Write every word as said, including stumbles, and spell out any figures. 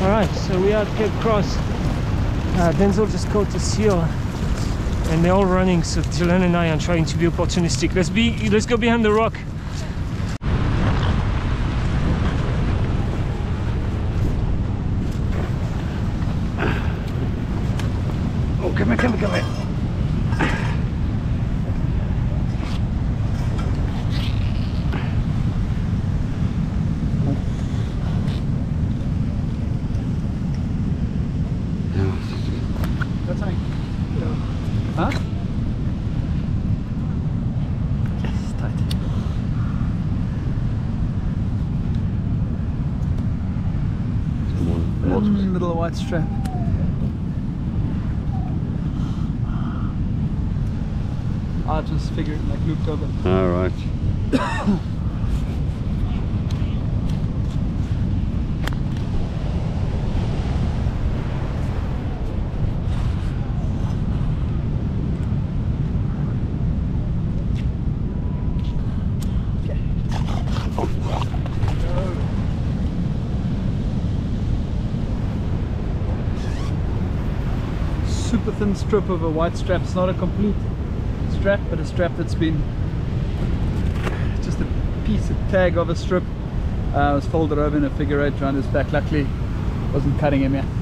Alright, so we are at Cape Cross. Uh, Denzel just caught a seal and they're all running, so Dylan and I are trying to be opportunistic. Let's be let's go behind the rock. Oh, come here, come here, come here. Huh? Yes, tight. Mm, little white strap. I just figured like looped over. All right. Super thin strip of a white strap. It's not a complete strap, but a strap that's been just a piece of tag of a strip. Uh, it was folded over in a figure eight around his back. Luckily, wasn't cutting him yet.